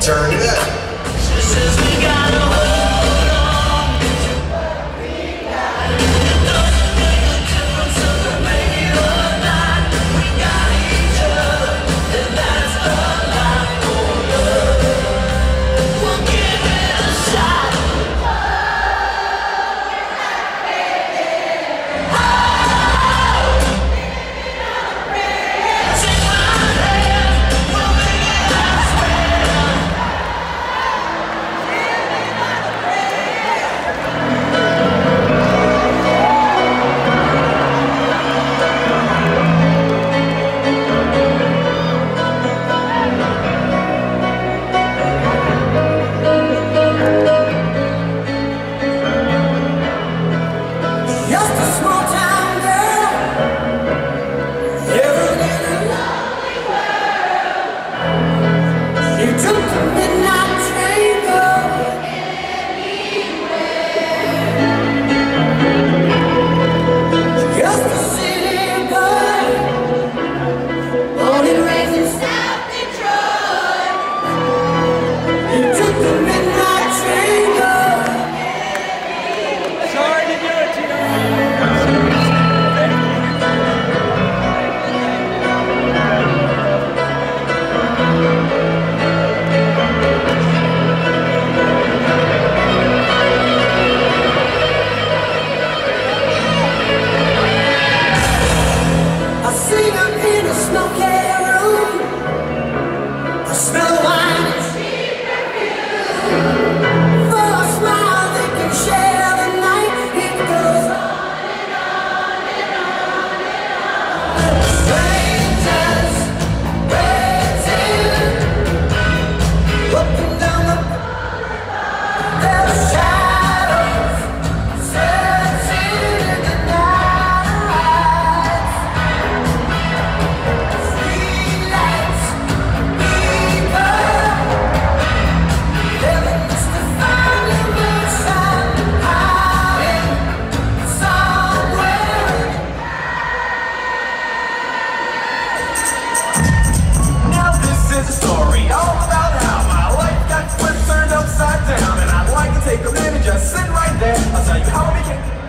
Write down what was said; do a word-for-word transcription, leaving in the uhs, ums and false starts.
Turn it up. She says we gotta hold on to what we got. It doesn't make a difference if we make it or not. We got each other, and that's a lot for love. We'll give it a shot. Take a minute, just sit right there. I'll tell you how it began.